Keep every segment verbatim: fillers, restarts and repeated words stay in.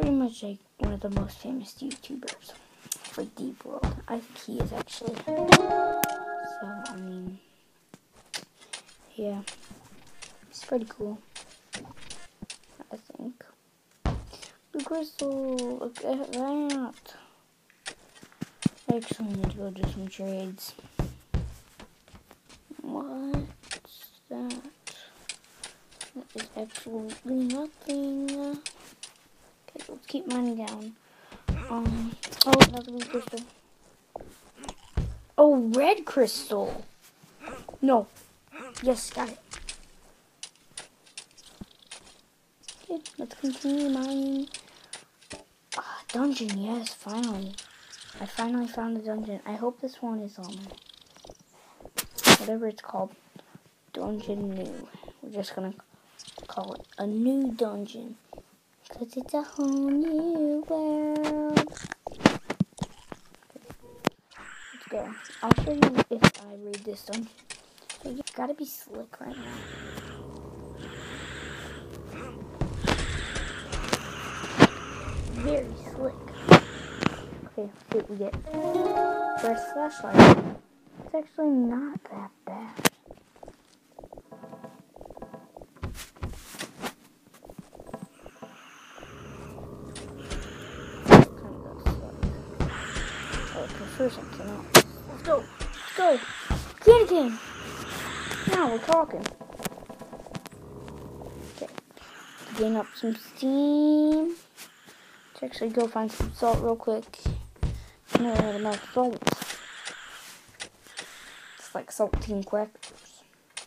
pretty much like one of the most famous YouTubers for Deep World. I think he is actually. So, I mean, yeah, it's pretty cool, I think. Blue Crystal, look at that. I actually need to go do some trades. What's that? That is absolutely nothing. Okay, let's keep mining down. Um, oh, another blue crystal. Oh, red crystal. No. Yes, got it. Okay, let's continue mining. Ah, dungeon, yes, finally. I finally found a dungeon. I hope this one is, um, whatever it's called. Dungeon new. We're just gonna call it a new dungeon. Because it's a whole new world. Let's go. I'll show you if I read this dungeon. So you gotta be slick right now. Very slick. Okay, let's see what we get. First flashlight. It's actually not that bad. I prefer something else. Let's go. Let's go. Candy cane. Now we're talking. Okay. Gain up some steam. Let's actually go find some salt real quick. I don't have enough salt. It's like saltine crackers.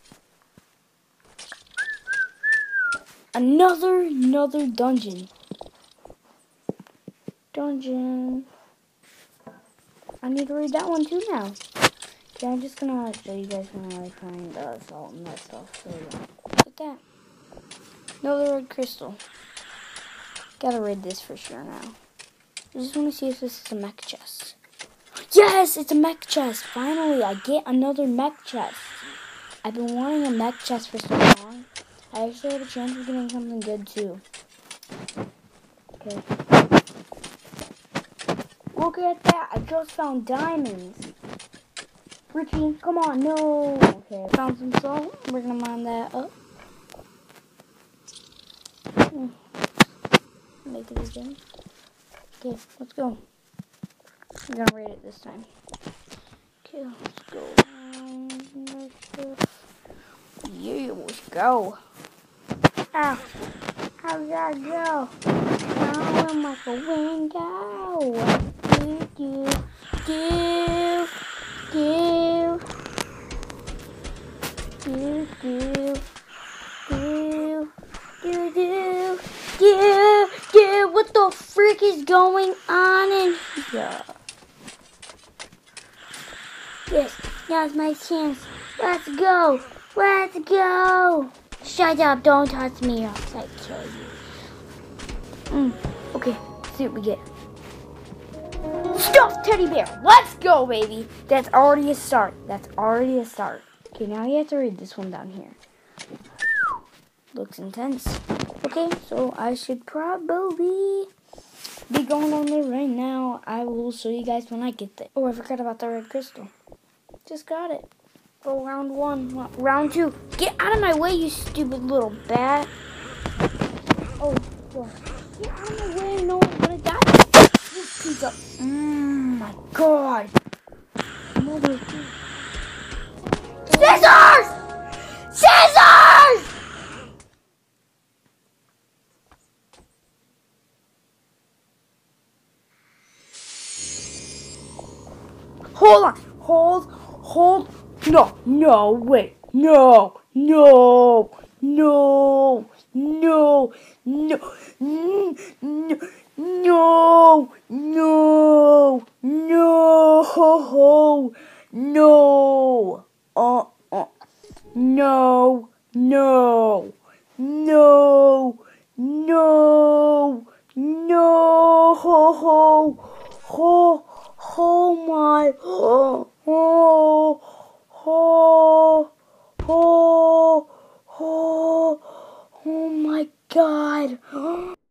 Another, another dungeon. Dungeon. I need to read that one too now. Okay, I'm just gonna show you guys when I find uh, salt and that stuff. So yeah, look at that. Another red crystal. Gotta read this for sure now. I just want to see if this is a mech chest. Yes, it's a mech chest. Finally, I get another mech chest. I've been wanting a mech chest for so long. I actually have a chance of getting something good too. Okay. Look at that. I just found diamonds. Richie, come on. No. Okay, I found some salt. We're going to mine that up. Hmm. Make it again. Okay, let's go. I'm going to rate it this time. Okay, let's go. Yeah, let's go. Ah, how did I go? Now I'm like a window. Do, do, do, do, do, do, do, do, do, do, do. What the frick is going on in here? Yes, now's my chance. Let's go. Let's go. Shut up. Don't touch me or else I kill you. Mm, okay, let's see what we get. Stuffed teddy bear. Let's go, baby. That's already a start. That's already a start. Okay, now you have to read this one down here. Looks intense. Okay, so I should probably be going on there right now. I will show you guys when I get there. Oh, I forgot about the red crystal. Just got it. Go round one. Round two. Get out of my way, you stupid little bat. Oh, God. Get out of my way. No one's gonna die. This pizza. Mmm, my God. Mother. Scissors! Scissors! Hold on. Hold. Hold. No. No. Wait. No. No. No. No. No. No. No. No. No. No. Uh. Uh. No. No. No. No. No. Ho. Ho. Ho. Oh my. Oh. Oh. Oh. Oh. Oh. Oh my God.